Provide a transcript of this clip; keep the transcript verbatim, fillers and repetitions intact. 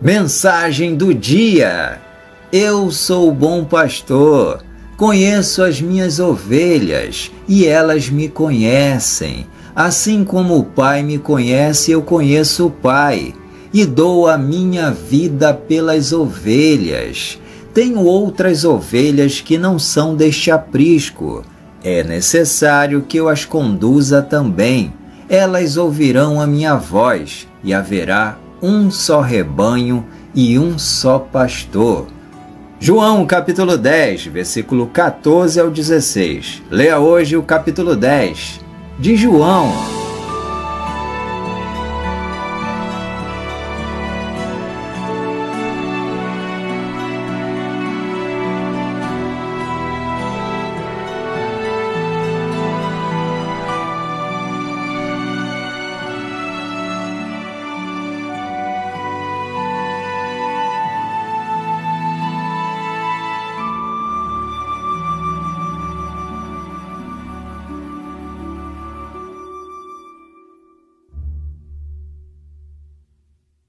Mensagem do dia: eu sou o bom pastor, conheço as minhas ovelhas e elas me conhecem. Assim como o Pai me conhece, eu conheço o Pai e dou a minha vida pelas ovelhas. Tenho outras ovelhas que não são deste aprisco. É necessário que eu as conduza também. Elas ouvirão a minha voz e haverá um só rebanho e um só pastor. João capítulo dez, versículo quatorze ao dezesseis. Leia hoje o capítulo dez de João.